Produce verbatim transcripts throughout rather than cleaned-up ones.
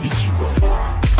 Ichigo.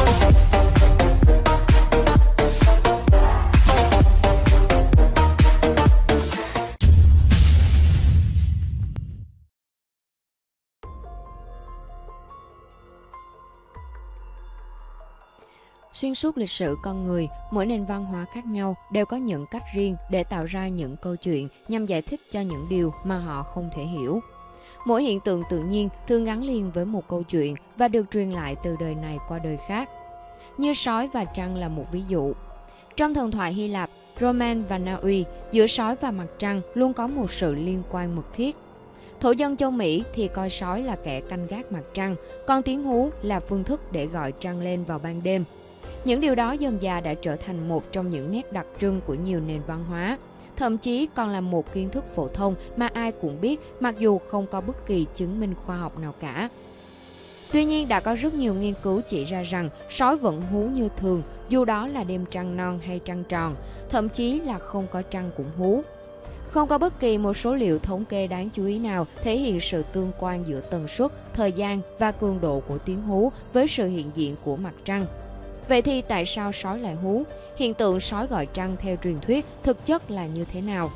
Xuyên suốt lịch sử con người, mỗi nền văn hóa khác nhau đều có những cách riêng để tạo ra những câu chuyện nhằm giải thích cho những điều mà họ không thể hiểu. Mỗi hiện tượng tự nhiên thường gắn liền với một câu chuyện và được truyền lại từ đời này qua đời khác. Như sói và trăng là một ví dụ. Trong thần thoại Hy Lạp, Roman và Na Uy, giữa sói và mặt trăng luôn có một sự liên quan mật thiết. Thổ dân châu Mỹ thì coi sói là kẻ canh gác mặt trăng, còn tiếng hú là phương thức để gọi trăng lên vào ban đêm. Những điều đó dần dà đã trở thành một trong những nét đặc trưng của nhiều nền văn hóa, thậm chí còn là một kiến thức phổ thông mà ai cũng biết mặc dù không có bất kỳ chứng minh khoa học nào cả. Tuy nhiên, đã có rất nhiều nghiên cứu chỉ ra rằng sói vẫn hú như thường dù đó là đêm trăng non hay trăng tròn, thậm chí là không có trăng cũng hú. Không có bất kỳ một số liệu thống kê đáng chú ý nào thể hiện sự tương quan giữa tần suất, thời gian và cường độ của tiếng hú với sự hiện diện của mặt trăng. Vậy thì tại sao sói lại hú? Hiện tượng sói gọi trăng theo truyền thuyết thực chất là như thế nào?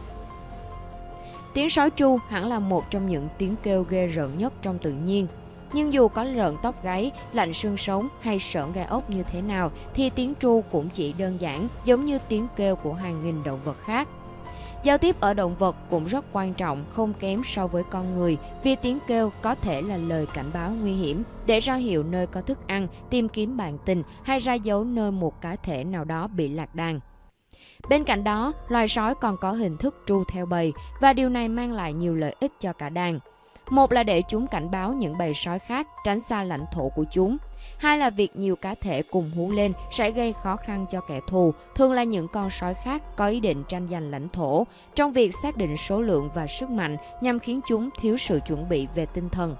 Tiếng sói tru hẳn là một trong những tiếng kêu ghê rợn nhất trong tự nhiên. Nhưng dù có rợn tóc gáy, lạnh xương sống hay sởn gai ốc như thế nào thì tiếng tru cũng chỉ đơn giản giống như tiếng kêu của hàng nghìn động vật khác. Giao tiếp ở động vật cũng rất quan trọng, không kém so với con người, vì tiếng kêu có thể là lời cảnh báo nguy hiểm, để ra hiệu nơi có thức ăn, tìm kiếm bạn tình hay ra dấu nơi một cá thể nào đó bị lạc đàn. Bên cạnh đó, loài sói còn có hình thức tru theo bầy, và điều này mang lại nhiều lợi ích cho cả đàn. Một là để chúng cảnh báo những bầy sói khác tránh xa lãnh thổ của chúng. Hai là việc nhiều cá thể cùng hú lên sẽ gây khó khăn cho kẻ thù, thường là những con sói khác có ý định tranh giành lãnh thổ, trong việc xác định số lượng và sức mạnh nhằm khiến chúng thiếu sự chuẩn bị về tinh thần.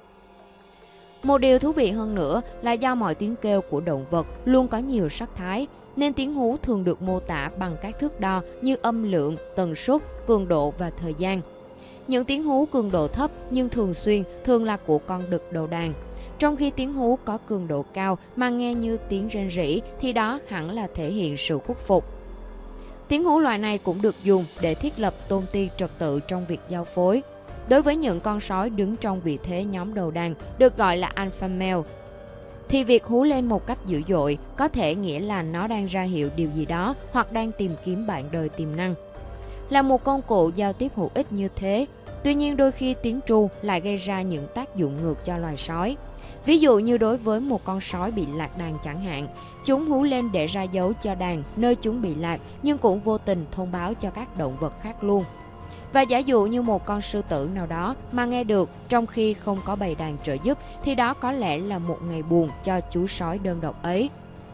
Một điều thú vị hơn nữa là do mọi tiếng kêu của động vật luôn có nhiều sắc thái, nên tiếng hú thường được mô tả bằng các thước đo như âm lượng, tần suất, cường độ và thời gian. Những tiếng hú cường độ thấp nhưng thường xuyên thường là của con đực đầu đàn. Trong khi tiếng hú có cường độ cao mà nghe như tiếng rên rỉ thì đó hẳn là thể hiện sự khuất phục. Tiếng hú loại này cũng được dùng để thiết lập tôn ti trật tự trong việc giao phối. Đối với những con sói đứng trong vị thế nhóm đầu đàn được gọi là alpha male, thì việc hú lên một cách dữ dội có thể nghĩa là nó đang ra hiệu điều gì đó hoặc đang tìm kiếm bạn đời tiềm năng. Là một công cụ giao tiếp hữu ích như thế, tuy nhiên đôi khi tiếng tru lại gây ra những tác dụng ngược cho loài sói. Ví dụ như đối với một con sói bị lạc đàn chẳng hạn, chúng hú lên để ra dấu cho đàn nơi chúng bị lạc, nhưng cũng vô tình thông báo cho các động vật khác luôn. Và giả dụ như một con sư tử nào đó mà nghe được trong khi không có bầy đàn trợ giúp, thì đó có lẽ là một ngày buồn cho chú sói đơn độc ấy.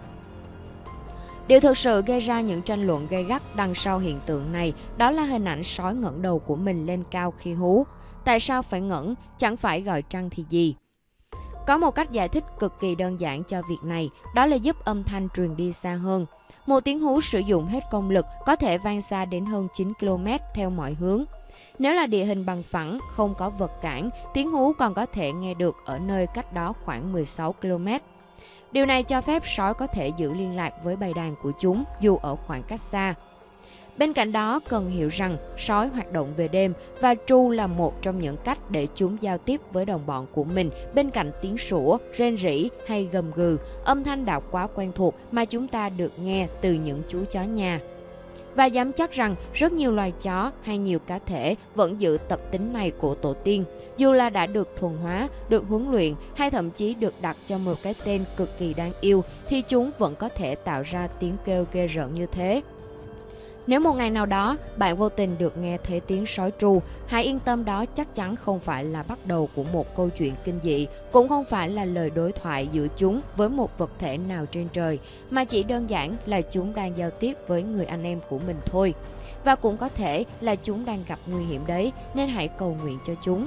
Điều thực sự gây ra những tranh luận gay gắt đằng sau hiện tượng này đó là hình ảnh sói ngẩng đầu của mình lên cao khi hú. Tại sao phải ngẩng, chẳng phải gọi trăng thì gì? Có một cách giải thích cực kỳ đơn giản cho việc này, đó là giúp âm thanh truyền đi xa hơn. Một tiếng hú sử dụng hết công lực có thể vang xa đến hơn chín ki lô mét theo mọi hướng. Nếu là địa hình bằng phẳng, không có vật cản, tiếng hú còn có thể nghe được ở nơi cách đó khoảng mười sáu ki lô mét. Điều này cho phép sói có thể giữ liên lạc với bầy đàn của chúng dù ở khoảng cách xa. Bên cạnh đó, cần hiểu rằng sói hoạt động về đêm và tru là một trong những cách để chúng giao tiếp với đồng bọn của mình bên cạnh tiếng sủa, rên rỉ hay gầm gừ, âm thanh đã quá quen thuộc mà chúng ta được nghe từ những chú chó nhà. Và dám chắc rằng rất nhiều loài chó hay nhiều cá thể vẫn giữ tập tính này của tổ tiên, dù là đã được thuần hóa, được huấn luyện hay thậm chí được đặt cho một cái tên cực kỳ đáng yêu, thì chúng vẫn có thể tạo ra tiếng kêu ghê rợn như thế. Nếu một ngày nào đó bạn vô tình được nghe thấy tiếng sói tru, hãy yên tâm, đó chắc chắn không phải là bắt đầu của một câu chuyện kinh dị, cũng không phải là lời đối thoại giữa chúng với một vật thể nào trên trời, mà chỉ đơn giản là chúng đang giao tiếp với người anh em của mình thôi. Và cũng có thể là chúng đang gặp nguy hiểm đấy, nên hãy cầu nguyện cho chúng.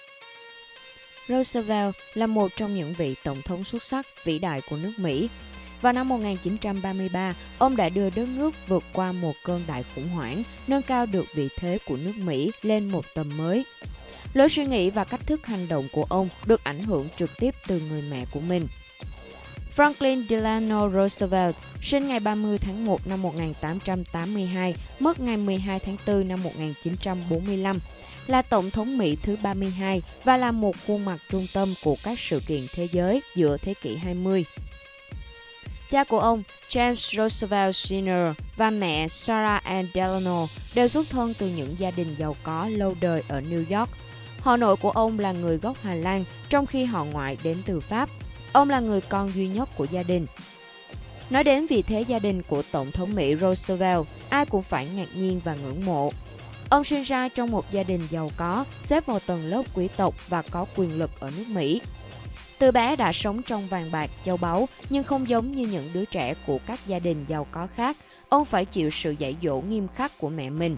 Roosevelt là một trong những vị tổng thống xuất sắc vĩ đại của nước Mỹ. vào năm một nghìn chín trăm ba mươi ba, ông đã đưa đất nước vượt qua một cơn đại khủng hoảng, nâng cao được vị thế của nước Mỹ lên một tầm mới. Lối suy nghĩ và cách thức hành động của ông được ảnh hưởng trực tiếp từ người mẹ của mình. Franklin Delano Roosevelt, sinh ngày ba mươi tháng một năm một nghìn tám trăm tám mươi hai, mất ngày mười hai tháng tư năm một nghìn chín trăm bốn mươi lăm, là Tổng thống Mỹ thứ ba mươi hai và là một khuôn mặt trung tâm của các sự kiện thế giới giữa thế kỷ hai mươi. Cha của ông, James Roosevelt Senior và mẹ Sarah Ann Delano đều xuất thân từ những gia đình giàu có lâu đời ở New York. Họ nội của ông là người gốc Hà Lan, trong khi họ ngoại đến từ Pháp. Ông là người con duy nhất của gia đình. Nói đến vị thế gia đình của Tổng thống Mỹ Roosevelt, ai cũng phải ngạc nhiên và ngưỡng mộ. Ông sinh ra trong một gia đình giàu có, xếp vào tầng lớp quý tộc và có quyền lực ở nước Mỹ. Từ bé đã sống trong vàng bạc châu báu, nhưng không giống như những đứa trẻ của các gia đình giàu có khác, ông phải chịu sự dạy dỗ nghiêm khắc của mẹ mình.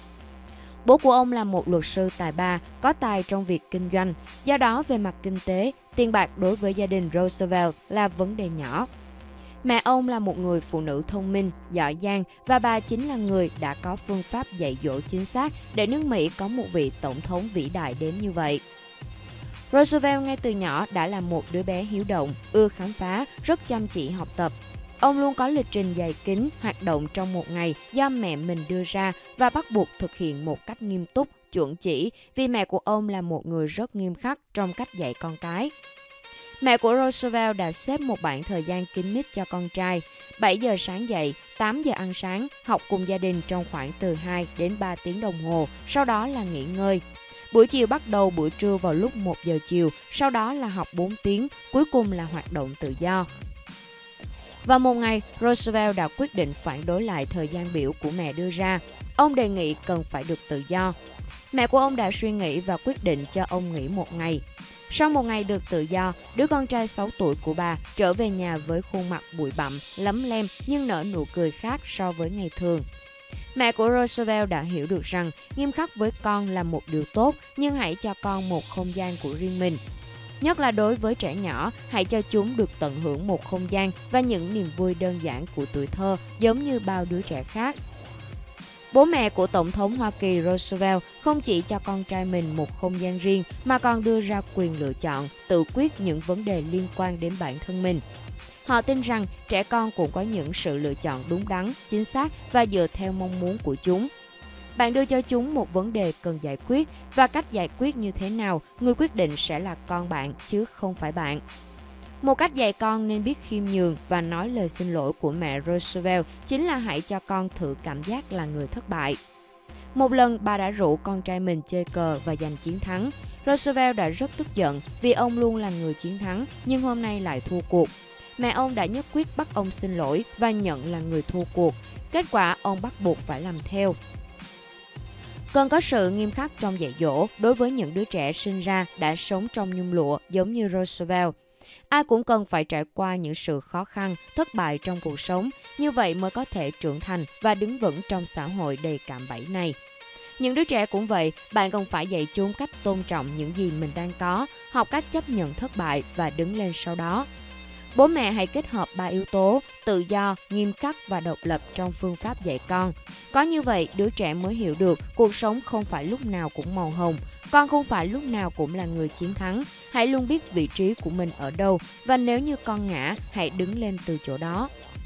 Bố của ông là một luật sư tài ba, có tài trong việc kinh doanh, do đó về mặt kinh tế, tiền bạc đối với gia đình Roosevelt là vấn đề nhỏ. Mẹ ông là một người phụ nữ thông minh, giỏi giang và bà chính là người đã có phương pháp dạy dỗ chính xác để nước Mỹ có một vị tổng thống vĩ đại đến như vậy. Roosevelt ngay từ nhỏ đã là một đứa bé hiếu động, ưa khám phá, rất chăm chỉ học tập. Ông luôn có lịch trình dày kín, hoạt động trong một ngày do mẹ mình đưa ra và bắt buộc thực hiện một cách nghiêm túc, chuẩn chỉ vì mẹ của ông là một người rất nghiêm khắc trong cách dạy con cái. Mẹ của Roosevelt đã xếp một bảng thời gian kín mít cho con trai. bảy giờ sáng dậy, tám giờ ăn sáng, học cùng gia đình trong khoảng từ hai đến ba tiếng đồng hồ, sau đó là nghỉ ngơi. Buổi chiều bắt đầu buổi trưa vào lúc một giờ chiều, sau đó là học bốn tiếng, cuối cùng là hoạt động tự do. Vào một ngày, Roosevelt đã quyết định phản đối lại thời gian biểu của mẹ đưa ra. Ông đề nghị cần phải được tự do. Mẹ của ông đã suy nghĩ và quyết định cho ông nghỉ một ngày. Sau một ngày được tự do, đứa con trai sáu tuổi của bà trở về nhà với khuôn mặt bụi bặm, lấm lem nhưng nở nụ cười khác so với ngày thường. Mẹ của Roosevelt đã hiểu được rằng nghiêm khắc với con là một điều tốt, nhưng hãy cho con một không gian của riêng mình. Nhất là đối với trẻ nhỏ, hãy cho chúng được tận hưởng một không gian và những niềm vui đơn giản của tuổi thơ giống như bao đứa trẻ khác. Bố mẹ của Tổng thống Hoa Kỳ Roosevelt không chỉ cho con trai mình một không gian riêng mà còn đưa ra quyền lựa chọn, tự quyết những vấn đề liên quan đến bản thân mình. Họ tin rằng trẻ con cũng có những sự lựa chọn đúng đắn, chính xác và dựa theo mong muốn của chúng. Bạn đưa cho chúng một vấn đề cần giải quyết và cách giải quyết như thế nào, người quyết định sẽ là con bạn chứ không phải bạn. Một cách dạy con nên biết khiêm nhường và nói lời xin lỗi của mẹ Roosevelt chính là hãy cho con thử cảm giác là người thất bại. Một lần bà đã rủ con trai mình chơi cờ và giành chiến thắng. Roosevelt đã rất tức giận vì ông luôn là người chiến thắng nhưng hôm nay lại thua cuộc. Mẹ ông đã nhất quyết bắt ông xin lỗi và nhận là người thua cuộc. Kết quả ông bắt buộc phải làm theo. Cần có sự nghiêm khắc trong dạy dỗ đối với những đứa trẻ sinh ra đã sống trong nhung lụa giống như Roosevelt. Ai cũng cần phải trải qua những sự khó khăn, thất bại trong cuộc sống, như vậy mới có thể trưởng thành và đứng vững trong xã hội đầy cạm bẫy này. Những đứa trẻ cũng vậy, bạn cần phải dạy chúng cách tôn trọng những gì mình đang có, học cách chấp nhận thất bại và đứng lên sau đó. Bố mẹ hãy kết hợp ba yếu tố, tự do, nghiêm khắc và độc lập trong phương pháp dạy con. Có như vậy, đứa trẻ mới hiểu được cuộc sống không phải lúc nào cũng màu hồng, con không phải lúc nào cũng là người chiến thắng. Hãy luôn biết vị trí của mình ở đâu và nếu như con ngã, hãy đứng lên từ chỗ đó.